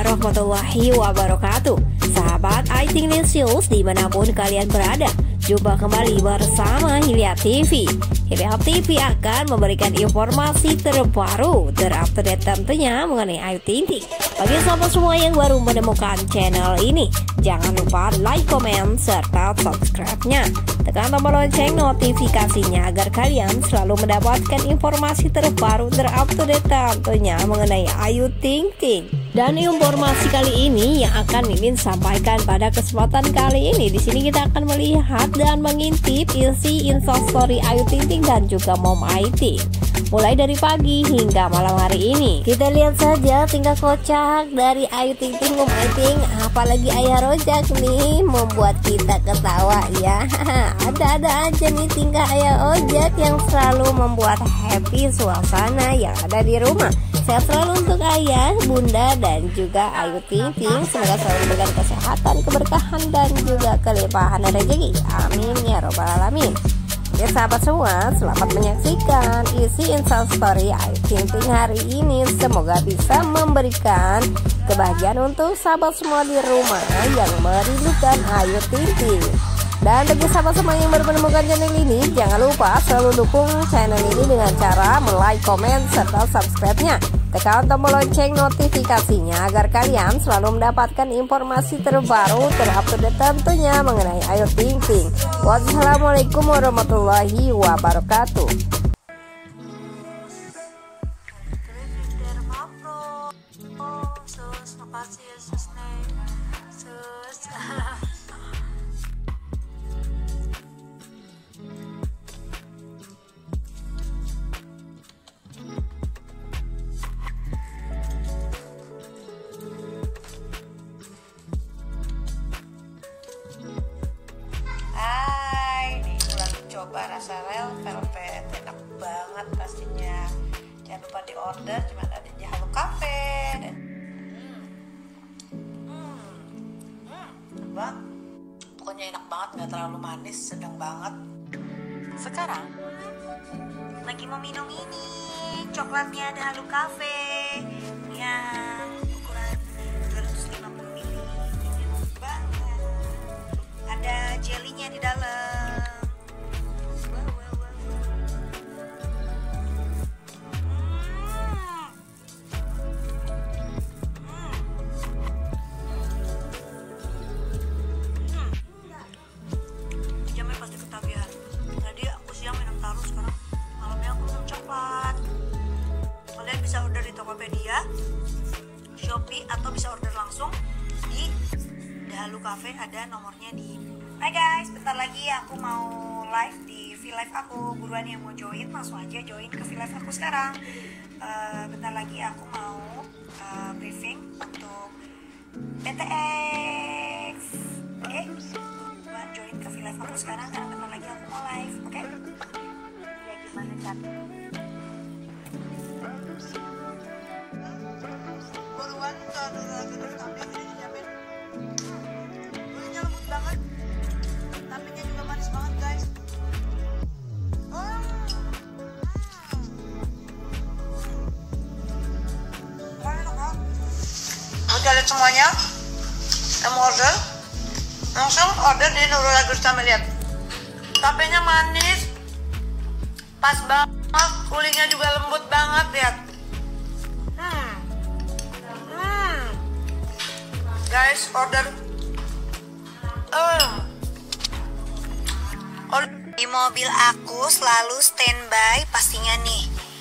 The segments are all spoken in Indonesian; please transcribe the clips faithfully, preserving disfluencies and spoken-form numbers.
warahmatullahi wabarakatuh. Sahabat I Think News dimanapun kalian berada, jumpa kembali bersama Hilya T V. Hilya T V akan memberikan informasi terbaru, terupdate tentunya mengenai Ayu Ting Ting. Bagi sahabat semua yang baru menemukan channel ini, jangan lupa like, comment, serta subscribe-nya. Tekan tombol lonceng notifikasinya agar kalian selalu mendapatkan informasi terbaru, terupdate tentunya mengenai Ayu Ting Ting. Dan informasi kali ini yang akan Mimin sampaikan pada kesempatan kali ini, di sini kita akan melihat dan mengintip isi instastory Ayu Ting Ting dan juga Mom I Ting mulai dari pagi hingga malam hari ini. Kita lihat saja tingkah kocak dari Ayu Ting Ting, Mom I Ting, apalagi Ayah Rojak nih membuat kita ketawa ya. Ada-ada aja nih tingkah Ayah Ojak yang selalu membuat happy suasana yang ada di rumah. Sehat selalu untuk Ayah, Bunda, dan juga Ayu Ting Ting. Semoga selalu diberikan kesehatan, keberkahan, dan juga kelimpahan rezeki. Amin ya robbal alamin. Ya sahabat semua, selamat menyaksikan isi instastory Ayu Ting Ting hari ini. Semoga bisa memberikan kebahagiaan untuk sahabat semua di rumah yang merindukan Ayu Ting Ting. Dan bagi sahabat semua yang baru menemukan channel ini, jangan lupa selalu dukung channel ini dengan cara like, comment, serta subscribe-nya. Tekan tombol lonceng notifikasinya agar kalian selalu mendapatkan informasi terbaru, terupdate tentunya mengenai Ayu Ting Ting. Wassalamualaikum warahmatullahi wabarakatuh. Coba rasa rel velvet, enak banget pastinya. Jangan lupa di order, cuma ada di Halo Cafe. Dan hmm, hmm, hmm, enak. Pokoknya enak banget, nggak terlalu manis, sedang banget. Sekarang lagi mau minum ini, coklatnya ada Halo Cafe yang ukuran dua ratus lima puluh mililiter, enak banget. Ada jelinya di dalam. Bisa order di Tokopedia, Shopee, atau bisa order langsung di Halo Cafe, ada nomornya di. Hai guys, bentar lagi aku mau live di V-Live aku. Buruan yang mau join langsung aja join ke V-Live aku sekarang. Uh, bentar lagi aku mau uh, briefing untuk B T X. Oke, okay? Buruan join ke V-Live aku sekarang karena bentar lagi aku mau live. Oke, okay? Ya gimana caranya? Buruan kalau terus kami ini dijamin kulitnya lembut banget, tapinya juga manis banget guys. Oh. Buat kalian semuanya yang mau order, langsung order di Nurul Agustami. Lihat, tapinya manis, pas banget, kulitnya juga lembut banget. Lihat. Guys, order uh. order di mobil aku selalu standby pastinya nih.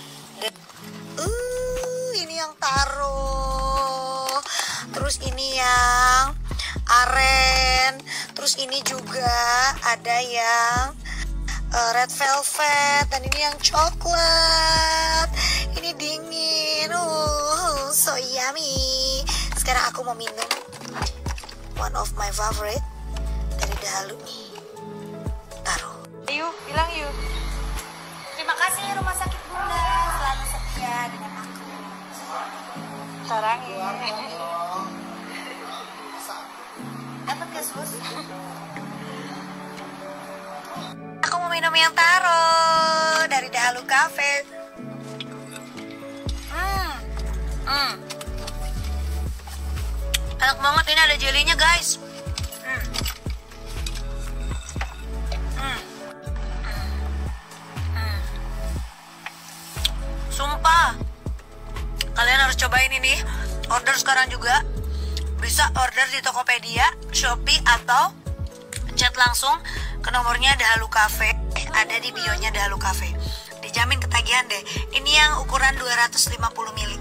Uh, ini yang taro, terus ini yang aren, terus ini juga ada yang uh, red velvet, dan ini yang coklat. Ini dingin, uh, so yummy. Sekarang aku mau minum one of my favorite dari Dahulu nih, Taro. Yuk, bilang yuk. Terima kasih Rumah Sakit Bunda selalu setia dengan aku. Sarang ya. Dapat ke sus? Aku mau minum yang Taro dari Dahulu Cafe. Hmm, hmm. Enak banget, ini ada jelinya guys. Hmm. Hmm. Hmm. Sumpah, kalian harus cobain ini. Order sekarang juga. Bisa order di Tokopedia, Shopee, atau chat langsung ke nomornya Dahalu Cafe. Ada di bionya Dahalu Cafe. Dijamin ketagihan deh. Ini yang ukuran dua ratus lima puluh mililiter.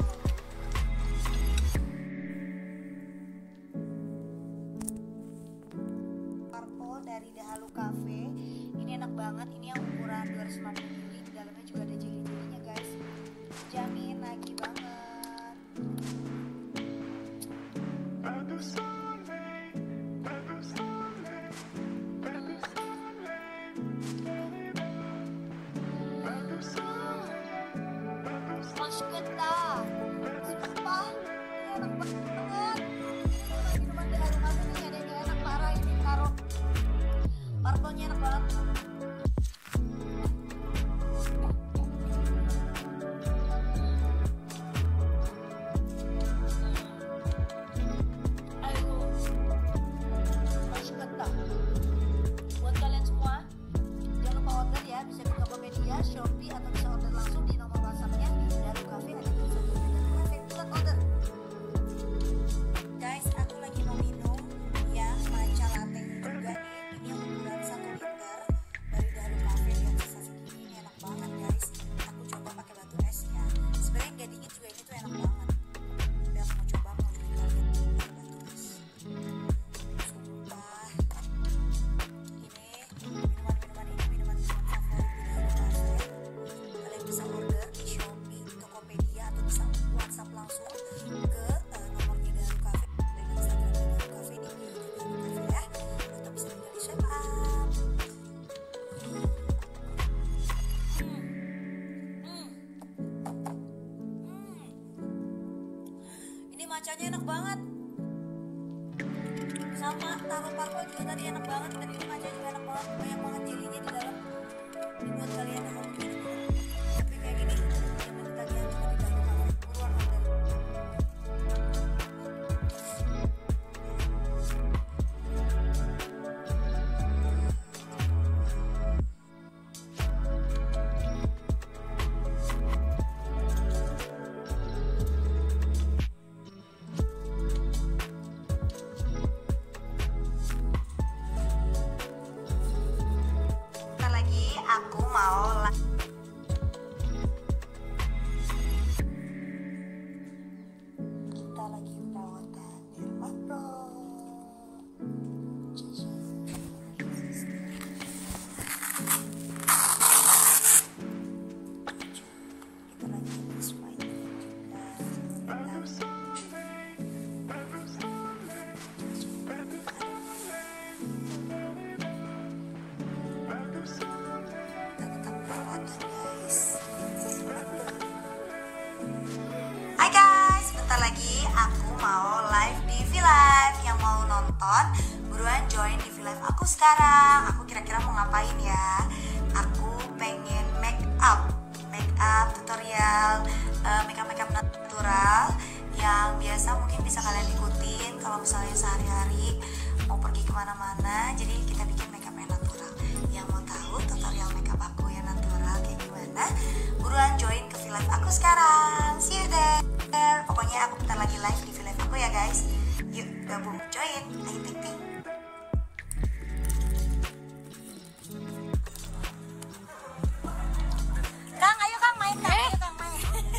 Purple dari Dahalu Cafe. Ini enak banget. Ini yang ukuran dua ratus lima puluh mililiter. Di dalamnya juga ada jeli-jelinya guys. Jamin lagi banget. Purple-nya enak banget. Buat kalian semua, jangan lupa order ya. Bisa di Tokopedia, Shopee, atau bisa order langsung di nomor WhatsApp-nya di Dahalu Cafe. Ada di Cafe. Buat order. Guys, aku lagi mau minum yang matcha latte juga nih. Ini yang ukuran satu liter dari Dahalu Cafe. Lihat sisa segini, ini enak banget guys. Aku coba pakai batu es ya. Sebenarnya nggak dingin juga, ini tuh enak banget. Tapi aku mau coba mau coba kalian pakai batu es. Sumpah, ini minuman-minuman ini minuman-minuman favorit di Dahalu Cafe. Kalian bisa order di Shopee, Tokopedia, atau bisa WhatsApp langsung ke uh, nomornya Dahalu Cafe dan Instagram Dahalu Cafe di bio Dahalu Cafe ya. Atau bisa tinggal di swipe up. Hmm. Hmm. Hmm. Ini matchanya enak banget. Sama taruh purple juga tadi enak banget. Dan ini matcha juga enak banget. Banyak banget jelinya di dalam. Ini buat kalian yang mau bikin tapi kayak gini, jangan ketagihan cuma di Dahalu Cafe. Buruan order. Bentar lagi aku mau la- kita lagi perawatan dermato. Kita lagi spine juga. Kita tetap perawatan guys. Hai guys, bentar lagi aku mau live di V-Live. Yang mau nonton, buruan join di V-Live aku sekarang. Aku kira-kira mau ngapain ya? Aku pengen make up, make up tutorial, uh, make up make up natural yang biasa mungkin bisa kalian ikutin kalau misalnya sehari-hari mau pergi kemana-mana. Jadi kita bikin make up yang natural. Yang mau tahu tutorial make up aku yang natural kayak gimana? Buruan join ke V-Live aku sekarang. See you there. Pokoknya aku bentar lagi live di V-Live aku ya guys. Yuk gabung, join. Ayo ting ting. Kang, ayo Kang main Kang. Ayo Kang main.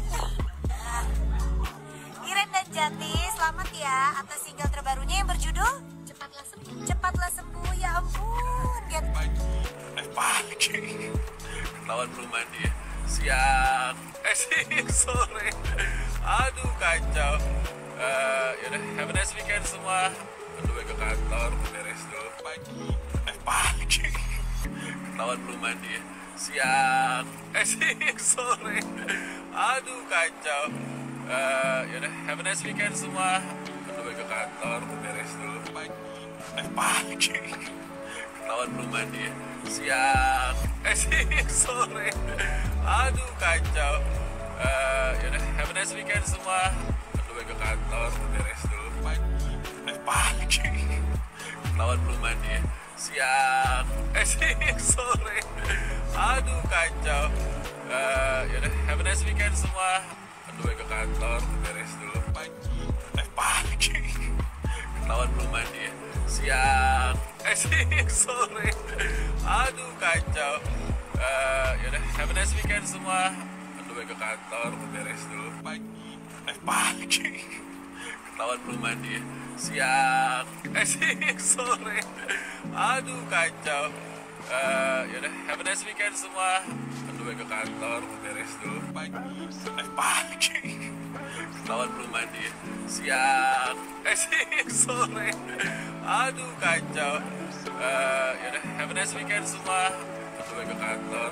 Iren dan Jati, selamat ya atas single terbarunya yang berjudul Cepatlah Sembuh. Cepatlah Sembuh, ya ampun. Get Eh pagi, ketahuan belum mandi ya. Siang, eh siang sore. Aduh kacau. Uh, yaudah, have a nice weekend semua. Berdua ke kantor, beres dulu. Pagi, eh pagi, ketahuan belum mandi ya. Siang, eh siang sore. Aduh kacau. Uh, yaudah, have a nice weekend semua. Berdua ke kantor, beres dulu. Pagi, eh pagi, ketahuan belum mandi ya. Siang, eh siang sore. Aduh kacau. Uh, yaudah, have a nice weekend semua. Berdua ke kantor, beres dulu. Pagi, pagi. Ketahuan belum mandi ya. Siang, eh siang sore. Aduh kacau. Uh, yaudah, have a nice weekend semua. Aduh, ke kantor, beres dulu. Pagi, eh pagi. Ketahuan belum mandi ya. Siang, eh siang sore. Aduh kacau. Uh, yaudah, have a nice weekend semua. Aduh, ke kantor, beres dulu. Pagi, eh pagi. Ketahuan belum mandi ya. Siang, eh siang sore. Aduh kacau. Uh, yaudah, have a nice weekend semua. Aduh, ke kantor, beres dulu. Pagi, eh pagi. Ketahuan belum mandi ya. Siang, eh siang sore. Aduh kacau. Uh, yaudah, have a nice weekend semua. Aduh, ke kantor,